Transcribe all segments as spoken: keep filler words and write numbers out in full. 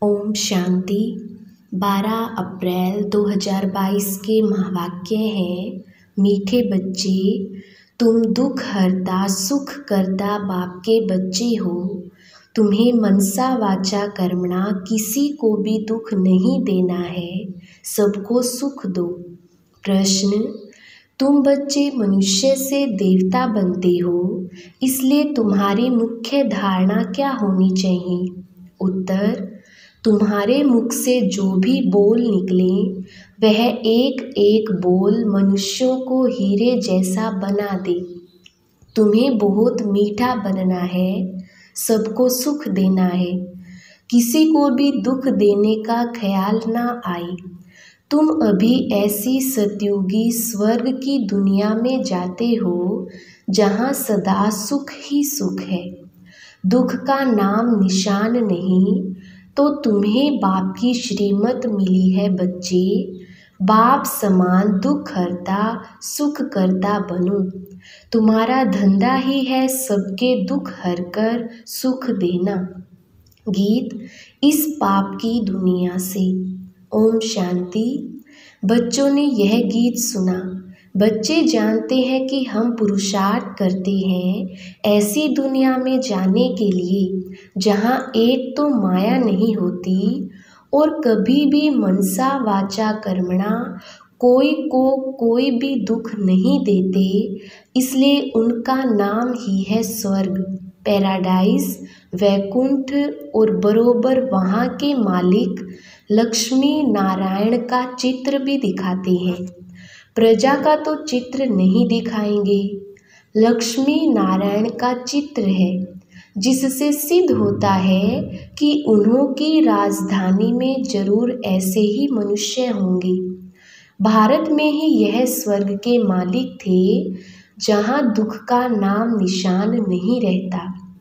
ओम शांति। बारह अप्रैल दो हज़ार बाईस के महावाक्य हैं, मीठे बच्चे, तुम दुख हरता सुख करता बाप के बच्चे हो। तुम्हें मनसा वाचा कर्मणा किसी को भी दुख नहीं देना है, सबको सुख दो। प्रश्न, तुम बच्चे मनुष्य से देवता बनते हो, इसलिए तुम्हारी मुख्य धारणा क्या होनी चाहिए? उत्तर, तुम्हारे मुख से जो भी बोल निकले वह एक एक बोल मनुष्यों को हीरे जैसा बना दे। तुम्हें बहुत मीठा बनना है, सबको सुख देना है, किसी को भी दुख देने का ख्याल ना आए। तुम अभी ऐसी सतयुगी स्वर्ग की दुनिया में जाते हो जहाँ सदा सुख ही सुख है, दुख का नाम निशान नहीं। तो तुम्हें बाप की श्रीमत मिली है बच्चे, बाप समान दुख हरता सुख करता बनो। तुम्हारा धंधा ही है सबके दुख हरकर सुख देना। गीत इस पाप की दुनिया से। ओम शांति। बच्चों ने यह गीत सुना। बच्चे जानते हैं कि हम पुरुषार्थ करते हैं ऐसी दुनिया में जाने के लिए जहाँ एक तो माया नहीं होती और कभी भी मनसा वाचा कर्मणा कोई को कोई भी दुख नहीं देते, इसलिए उनका नाम ही है स्वर्ग, पैराडाइज, वैकुंठ। और बरोबर वहाँ के मालिक लक्ष्मी नारायण का चित्र भी दिखाते हैं। प्रजा का तो चित्र नहीं दिखाएंगे, लक्ष्मी नारायण का चित्र है, जिससे सिद्ध होता है कि उन्हों की राजधानी में जरूर ऐसे ही मनुष्य होंगे। भारत में ही यह स्वर्ग के मालिक थे जहाँ दुख का नाम निशान नहीं रहता।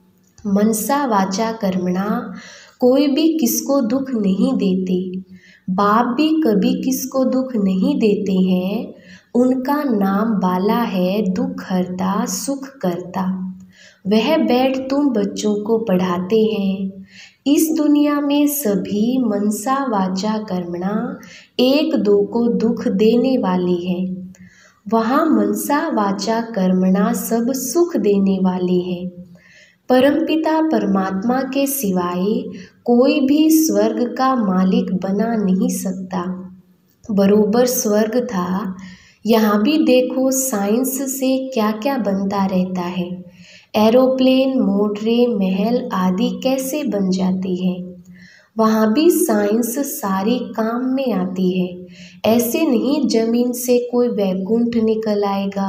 मनसा वाचा कर्मणा कोई भी किसको दुख नहीं देते, बाप भी कभी किसको दुख नहीं देते हैं। उनका नाम बाला है दुख हरता सुख करता। वह बैठ तुम बच्चों को पढ़ाते हैं। इस दुनिया में सभी मनसा वाचा कर्मणा एक दो को दुख देने वाले हैं, वहाँ मनसा वाचा कर्मणा सब सुख देने वाले हैं। परमपिता परमात्मा के सिवाय कोई भी स्वर्ग का मालिक बना नहीं सकता। बरोबर स्वर्ग था, यहाँ भी देखो साइंस से क्या क्या बनता रहता है। एरोप्लेन, मोटरें, महल आदि कैसे बन जाती हैं, वहाँ भी साइंस सारी काम में आती है। ऐसे नहीं जमीन से कोई वैकुंठ निकल आएगा,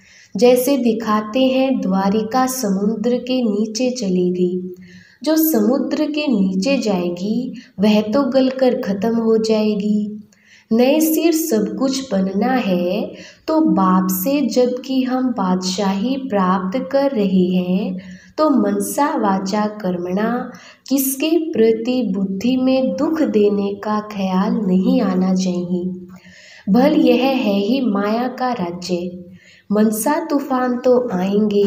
जैसे दिखाते हैं द्वारिका समुद्र के नीचे चलेगी। जो समुद्र के नीचे जाएगी वह तो गलकर खत्म हो जाएगी। नए सिर सब कुछ बनना है तो बाप से, जबकि हम बादशाही प्राप्त कर रहे हैं, तो मनसा वाचा कर्मणा किसके प्रति बुद्धि में दुख देने का ख्याल नहीं आना चाहिए। भल यह है ही माया का राज्य, मनसा तूफान तो आएंगे,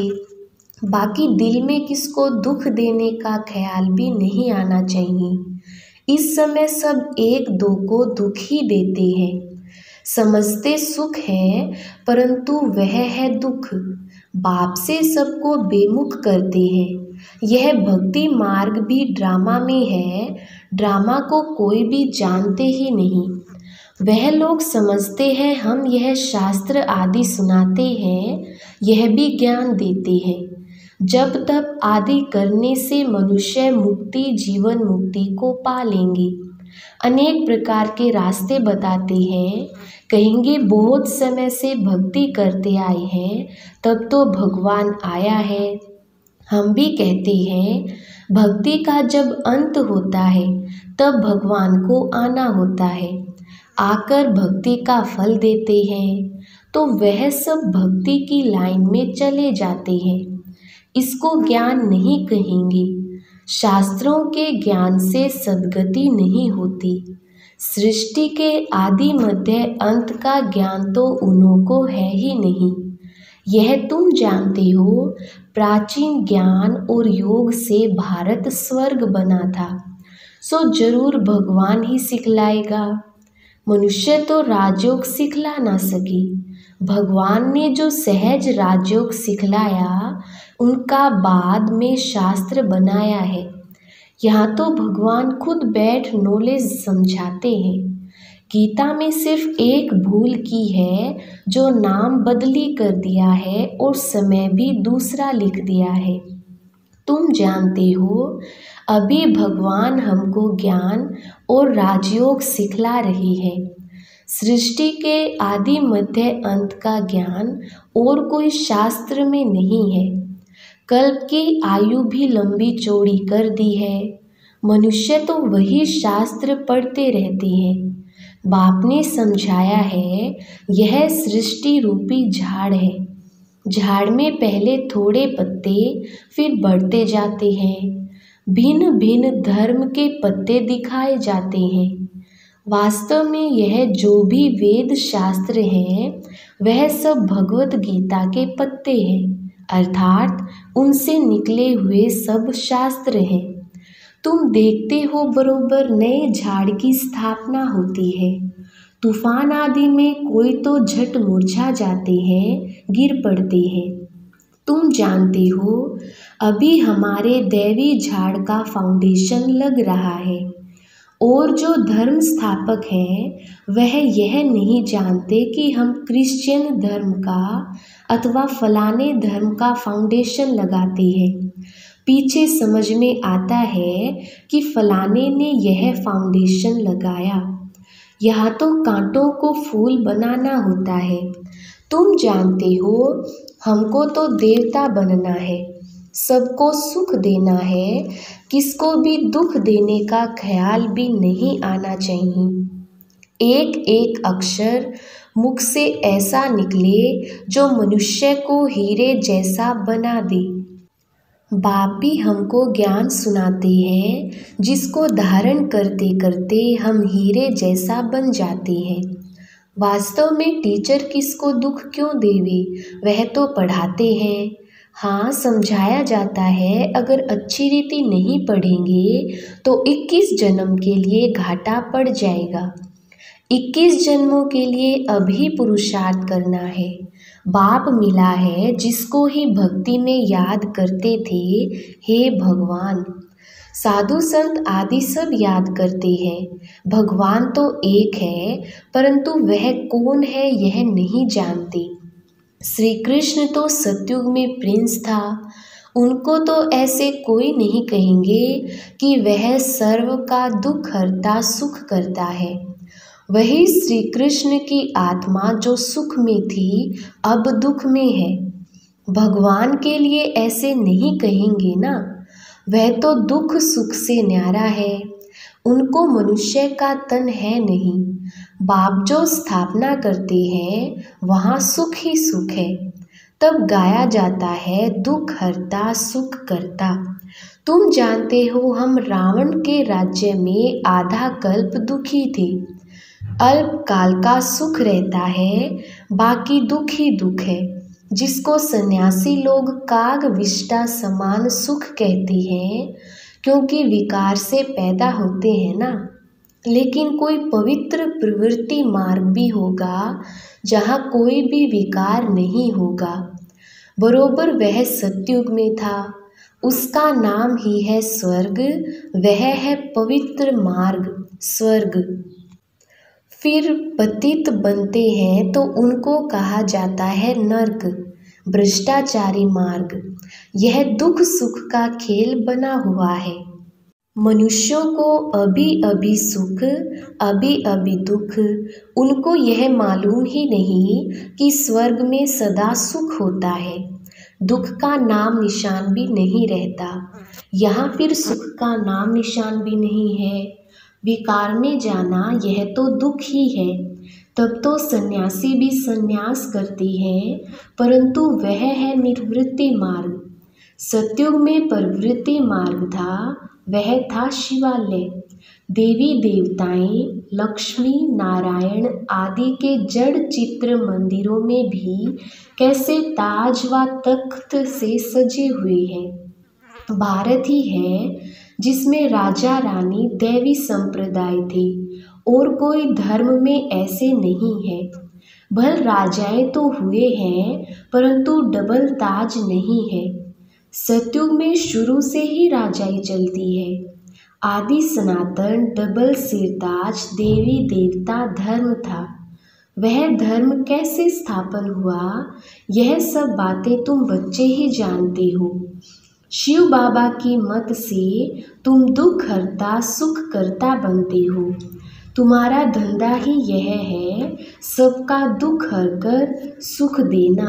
बाकी दिल में किसको दुख देने का ख्याल भी नहीं आना चाहिए। इस समय सब एक दो को दुख ही देते हैं, समझते सुख है परंतु वह है दुख। बाप से सबको बेमुख करते हैं। यह भक्ति मार्ग भी ड्रामा में है, ड्रामा को कोई भी जानते ही नहीं। वह लोग समझते हैं हम यह शास्त्र आदि सुनाते हैं, यह भी ज्ञान देते हैं। जब तप आदि करने से मनुष्य मुक्ति जीवन मुक्ति को पा लेंगे। अनेक प्रकार के रास्ते बताते हैं, कहेंगे बहुत समय से भक्ति करते आए हैं तब तो भगवान आया है। हम भी कहते हैं भक्ति का जब अंत होता है तब भगवान को आना होता है, आकर भक्ति का फल देते हैं, तो वह सब भक्ति की लाइन में चले जाते हैं। इसको ज्ञान नहीं कहेंगे। शास्त्रों के ज्ञान से सद्गति नहीं होती। सृष्टि के आदि मध्य अंत का ज्ञान तो उन्हों को है ही नहीं। यह तुम जानते हो, प्राचीन ज्ञान और योग से भारत स्वर्ग बना था। सो जरूर भगवान ही सिखलाएगा। मनुष्य तो राजयोग सिखला ना सके। भगवान ने जो सहज राजयोग सिखलाया उनका बाद में शास्त्र बनाया है। यहाँ तो भगवान खुद बैठ नॉलेज समझाते हैं। गीता में सिर्फ एक भूल की है, जो नाम बदली कर दिया है और समय भी दूसरा लिख दिया है। तुम जानते हो, अभी भगवान हमको ज्ञान और राजयोग सिखला रही है। सृष्टि के आदि मध्य अंत का ज्ञान और कोई शास्त्र में नहीं है। कल्प की आयु भी लंबी चौड़ी कर दी है। मनुष्य तो वही शास्त्र पढ़ते रहते हैं। बाप ने समझाया है, यह सृष्टि रूपी झाड़ है। झाड़ में पहले थोड़े पत्ते फिर बढ़ते जाते हैं। भिन्न भिन्न धर्म के पत्ते दिखाए जाते हैं। वास्तव में यह जो भी वेद शास्त्र हैं वह सब भगवत गीता के पत्ते हैं, अर्थात उनसे निकले हुए सब शास्त्र हैं। तुम देखते हो, बरोबर नए झाड़ की स्थापना होती है। तूफान आदि में कोई तो झट मुरझा जाते हैं, गिर पड़ते हैं। तुम जानते हो, अभी हमारे दैवी झाड़ का फाउंडेशन लग रहा है और जो धर्म स्थापक हैं वह यह नहीं जानते कि हम क्रिश्चियन धर्म का अथवा फलाने धर्म का फाउंडेशन लगाते हैं। पीछे समझ में आता है कि फलाने ने यह फाउंडेशन लगाया। यहाँ तो कांटों को फूल बनाना होता है। तुम जानते हो, हमको तो देवता बनना है, सबको सुख देना है, किसको भी दुख देने का ख्याल भी नहीं आना चाहिए। एक एक अक्षर मुख से ऐसा निकले जो मनुष्य को हीरे जैसा बना दे। बाप भी हमको ज्ञान सुनाते हैं, जिसको धारण करते करते हम हीरे जैसा बन जाते हैं। वास्तव में टीचर किसको दुख क्यों देवे, वह तो पढ़ाते हैं। हाँ, समझाया जाता है, अगर अच्छी रीति नहीं पढ़ेंगे तो इक्कीस जन्म के लिए घाटा पड़ जाएगा। इक्कीस जन्मों के लिए अभी पुरुषार्थ करना है। बाप मिला है जिसको ही भक्ति में याद करते थे, हे भगवान। साधु संत आदि सब याद करते हैं। भगवान तो एक है, परंतु वह कौन है यह नहीं जानते। श्री कृष्ण तो सतयुग में प्रिंस था। उनको तो ऐसे कोई नहीं कहेंगे कि वह सर्व का दुख हरता सुख करता है। वही श्री कृष्ण की आत्मा जो सुख में थी अब दुख में है। भगवान के लिए ऐसे नहीं कहेंगे ना, वह तो दुख सुख से न्यारा है। उनको मनुष्य का तन है नहीं। बाप जो स्थापना करते हैं वहाँ सुख ही सुख है। तब गाया जाता है, दुख हरता सुख करता। तुम जानते हो, हम रावण के राज्य में आधा कल्प दुखी थे। अल्प काल का सुख रहता है, बाकी दुख ही दुख है, जिसको सन्यासी लोग काग विष्टा समान सुख कहते हैं, क्योंकि विकार से पैदा होते हैं ना। लेकिन कोई पवित्र प्रवृत्ति मार्ग भी होगा जहाँ कोई भी विकार नहीं होगा। बरोबर वह सतयुग में था। उसका नाम ही है स्वर्ग। वह है पवित्र मार्ग, स्वर्ग। फिर पतित बनते हैं तो उनको कहा जाता है नर्क, भ्रष्टाचारी मार्ग। यह दुख सुख का खेल बना हुआ है। मनुष्यों को अभी अभी सुख, अभी अभी दुख। उनको यह मालूम ही नहीं कि स्वर्ग में सदा सुख होता है, दुख का नाम निशान भी नहीं रहता। यहाँ फिर सुख का नाम निशान भी नहीं है। विकार में जाना यह तो दुख ही है। तब तो सन्यासी भी सन्यास करते हैं, परंतु वह है निर्वृत्ति मार्ग। सतयुग में प्रवृत्ति मार्ग था, वह था शिवालय। देवी देवताएं, लक्ष्मी नारायण आदि के जड़ चित्र मंदिरों में भी कैसे ताज व तख्त से सजे हुए हैं। भारत ही है जिसमें राजा रानी दैवी संप्रदाय थे और कोई धर्म में ऐसे नहीं है। भल राजाएं तो हुए हैं परंतु डबल ताज नहीं है। सतयुग में शुरू से ही राजाई चलती है। आदि सनातन डबल सिरताज देवी देवता धर्म था। वह धर्म कैसे स्थापन हुआ, यह सब बातें तुम बच्चे ही जानते हो। शिव बाबा की मत से तुम दुख हरता सुख करता बनते हो। तुम्हारा धंधा ही यह है सबका दुख हरकर सुख देना।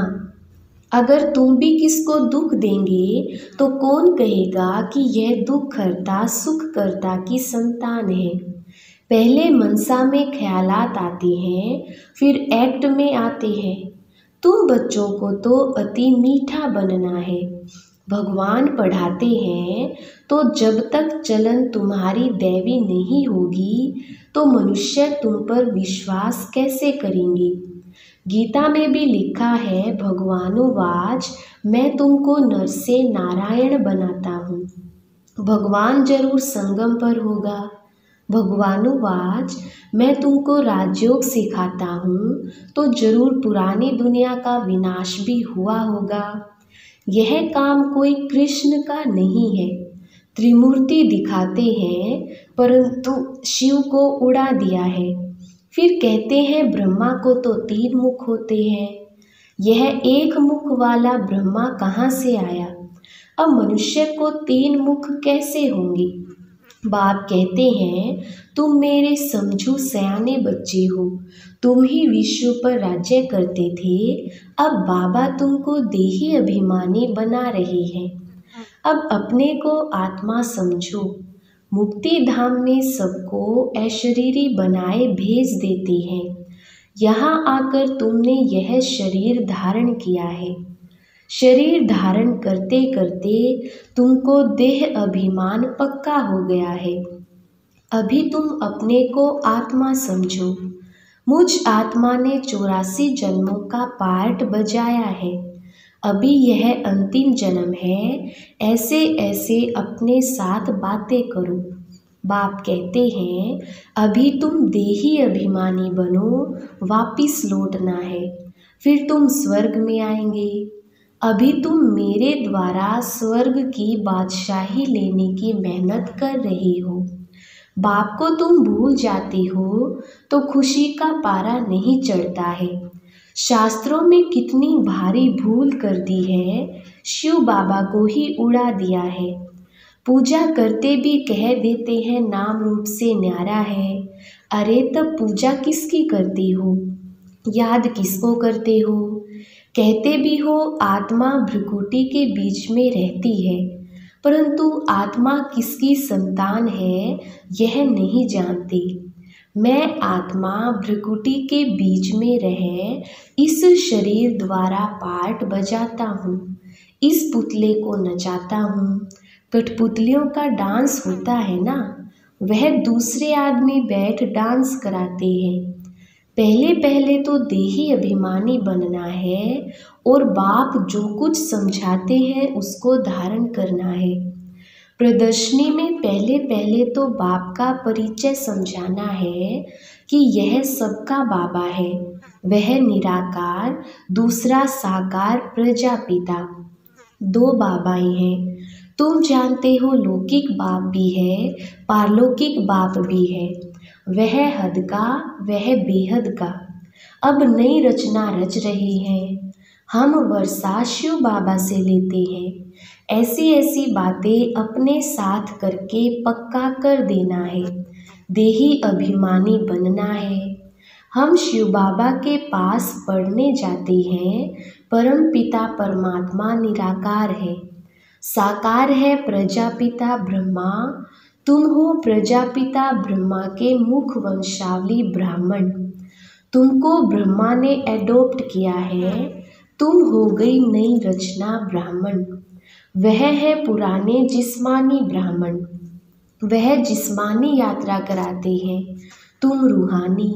अगर तुम भी किसको दुख देंगे तो कौन कहेगा कि यह दुख हरता सुख करता की संतान है। पहले मनसा में ख्यालात आते हैं, फिर एक्ट में आते हैं। तुम बच्चों को तो अति मीठा बनना है। भगवान पढ़ाते हैं तो जब तक चलन तुम्हारी दैवी नहीं होगी तो मनुष्य तुम पर विश्वास कैसे करेंगे। गीता में भी लिखा है, भगवानुवाच, मैं तुमको नर से नारायण बनाता हूँ। भगवान जरूर संगम पर होगा। भगवानुवाच, मैं तुमको राजयोग सिखाता हूँ तो जरूर पुरानी दुनिया का विनाश भी हुआ होगा। यह काम कोई कृष्ण का नहीं है। त्रिमूर्ति दिखाते हैं परंतु शिव को उड़ा दिया है। फिर कहते हैं ब्रह्मा को तो तीन मुख होते हैं। यह एक मुख वाला ब्रह्मा कहाँ से आया। अब मनुष्य को तीन मुख कैसे होंगे। बाप कहते हैं, तुम मेरे समझू सयाने बच्चे हो। तुम ही विश्व पर राज्य करते थे। अब बाबा तुमको देही अभिमानी बना रहे हैं। अब अपने को आत्मा समझो। मुक्ति धाम में सबको अशरीरी बनाए भेज देते हैं। यहाँ आकर तुमने यह शरीर धारण किया है। शरीर धारण करते करते तुमको देह अभिमान पक्का हो गया है। अभी तुम अपने को आत्मा समझो। मुझ आत्मा ने चौरासी जन्मों का पार्ट बजाया है। अभी यह अंतिम जन्म है। ऐसे ऐसे अपने साथ बातें करो। बाप कहते हैं, अभी तुम देही अभिमानी बनो, वापिस लौटना है, फिर तुम स्वर्ग में आएंगे। अभी तुम मेरे द्वारा स्वर्ग की बादशाही लेने की मेहनत कर रहे हो। बाप को तुम भूल जाते हो तो खुशी का पारा नहीं चढ़ता है। शास्त्रों में कितनी भारी भूल कर दी है। शिव बाबा को ही उड़ा दिया है। पूजा करते भी कह देते हैं नाम रूप से न्यारा है। अरे तब पूजा किसकी करते हो, याद किसको करते हो। कहते भी हो आत्मा भ्रुकुटी के बीच में रहती है, परंतु आत्मा किसकी संतान है यह नहीं जानते। मैं आत्मा भ्रुकुटी के बीच में रह इस शरीर द्वारा पार्ट बजाता हूँ, इस पुतले को नचाता हूँ। कठपुतलियों का डांस होता है ना, वह दूसरे आदमी बैठ डांस कराते हैं। पहले पहले तो देही अभिमानी बनना है और बाप जो कुछ समझाते हैं उसको धारण करना है। प्रदर्शनी में पहले पहले तो बाप का परिचय समझाना है कि यह सबका बाबा है। वह निराकार, दूसरा साकार प्रजापिता। दो बाबाएं हैं। तुम जानते हो लौकिक बाप भी है, पारलौकिक बाप भी है। वह हद का, वह बेहद का। अब नई रचना रच रहे हैं। हम वर्षा शिव बाबा से लेते हैं। ऐसी ऐसी बातें अपने साथ करके पक्का कर देना है। देही अभिमानी बनना है। हम शिव बाबा के पास पढ़ने जाते हैं। परम पिता परमात्मा निराकार है, साकार है प्रजापिता ब्रह्मा। तुम हो प्रजापिता ब्रह्मा के मुख वंशावली ब्राह्मण। तुमको ब्रह्मा ने एडॉप्ट किया है। तुम हो गई नई रचना ब्राह्मण। वह है पुराने जिस्मानी ब्राह्मण। वह जिस्मानी यात्रा कराते हैं, तुम रूहानी।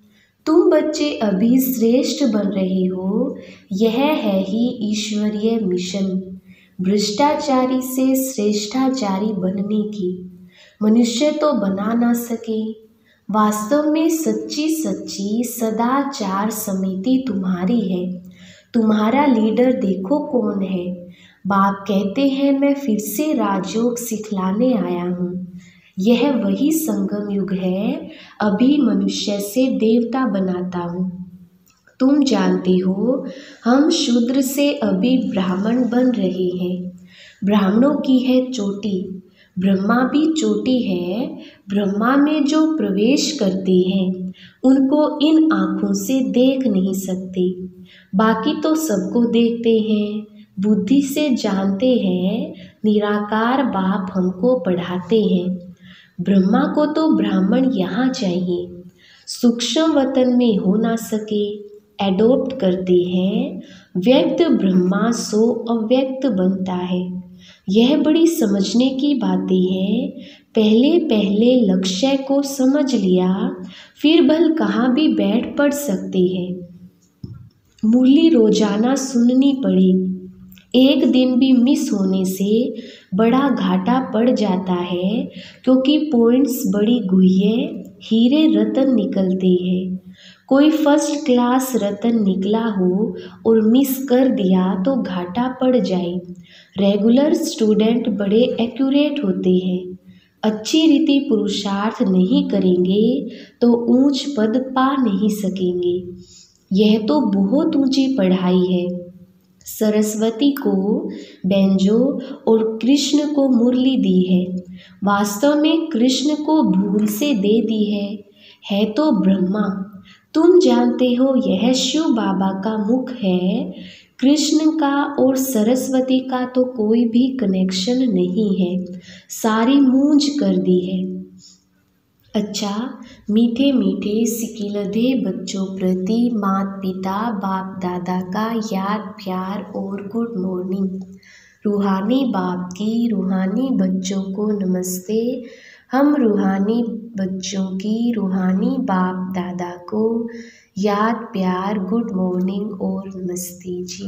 तुम बच्चे अभी श्रेष्ठ बन रहे हो। यह है ही ईश्वरीय मिशन। भ्रष्टाचारी से श्रेष्ठाचारी बनने की मनुष्य तो बना ना सके। वास्तव में सच्ची सच्ची सदाचार समिति तुम्हारी है। तुम्हारा लीडर देखो कौन है। बाप कहते हैं मैं फिर से राजयोग सिखलाने आया हूँ। यह वही संगम युग है। अभी मनुष्य से देवता बनाता हूँ। तुम जानते हो हम शूद्र से अभी ब्राह्मण बन रहे हैं। ब्राह्मणों की है चोटी, ब्रह्मा भी चोटी है। ब्रह्मा में जो प्रवेश करते हैं उनको इन आँखों से देख नहीं सकते, बाकी तो सबको देखते हैं। बुद्धि से जानते हैं निराकार बाप हमको पढ़ाते हैं। ब्रह्मा को तो ब्राह्मण यहाँ चाहिए। सूक्ष्म वतन में हो ना सके, एडोप्ट करते हैं। व्यक्त ब्रह्मा सो अव्यक्त बनता है। यह बड़ी समझने की बातें हैं। पहले पहले लक्ष्य को समझ लिया, फिर भल कहाँ भी बैठ पढ़ सकते हैं। मुरली रोजाना सुननी पड़े। एक दिन भी मिस होने से बड़ा घाटा पड़ जाता है, क्योंकि पॉइंट्स बड़ी गुह्य हीरे रतन निकलते हैं। कोई फर्स्ट क्लास रतन निकला हो और मिस कर दिया तो घाटा पड़ जाए। रेगुलर स्टूडेंट बड़े एक्यूरेट होते हैं। अच्छी रीति पुरुषार्थ नहीं करेंगे तो ऊंच पद पा नहीं सकेंगे। यह तो बहुत ऊंची पढ़ाई है। सरस्वती को बेंजो और कृष्ण को मुरली दी है। वास्तव में कृष्ण को भूल से दे दी है। है तो ब्रह्मा। तुम जानते हो यह शिव बाबा का मुख है। कृष्ण का और सरस्वती का तो कोई भी कनेक्शन नहीं है। सारी मूंज कर दी है। अच्छा, मीठे मीठे सिकिलधे बच्चों प्रति माता पिता बाप दादा का याद प्यार और गुड मॉर्निंग। रूहानी बाप की रूहानी बच्चों को नमस्ते। हम रूहानी बच्चों की रूहानी बाप दादा को याद प्यार गुड मॉर्निंग और नमस्ते जी।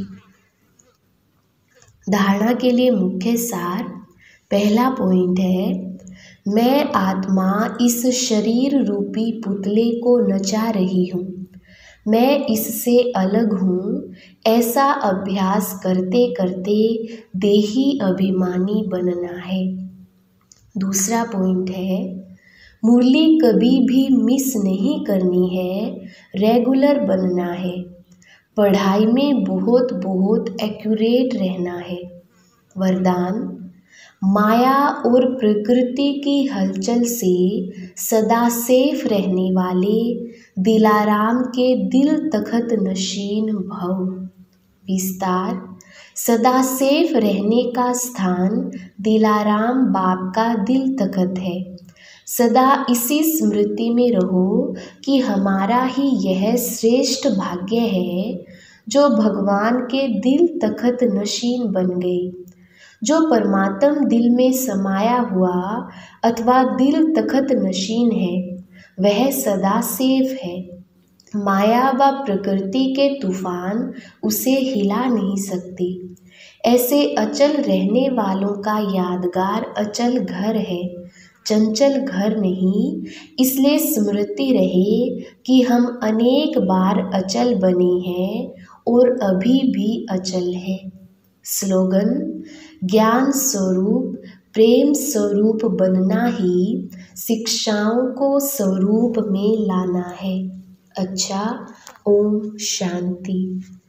धारणा के लिए मुख्य सार। पहला पॉइंट है, मैं आत्मा इस शरीर रूपी पुतले को नचा रही हूँ। मैं इससे अलग हूँ। ऐसा अभ्यास करते करते देही अभिमानी बनना है। दूसरा पॉइंट है, मुरली कभी भी मिस नहीं करनी है। रेगुलर बनना है। पढ़ाई में बहुत बहुत एक्यूरेट रहना है। वरदान, माया और प्रकृति की हलचल से सदा सेफ रहने वाले दिलाराम के दिल तखत नशीन भव। विस्तार, सदा सेफ रहने का स्थान दिलाराम बाप का दिल तखत है। सदा इसी स्मृति में रहो कि हमारा ही यह श्रेष्ठ भाग्य है जो भगवान के दिल तखत नशीन बन गई। जो परमात्म दिल में समाया हुआ अथवा दिल तखत नशीन है वह सदा सेफ है। माया व प्रकृति के तूफान उसे हिला नहीं सकते। ऐसे अचल रहने वालों का यादगार अचल घर है, चंचल घर नहीं। इसलिए स्मृति रहे कि हम अनेक बार अचल बने हैं और अभी भी अचल है। स्लोगन, ज्ञान स्वरूप प्रेम स्वरूप बनना ही शिक्षाओं को स्वरूप में लाना है। अच्छा, ओम शांति।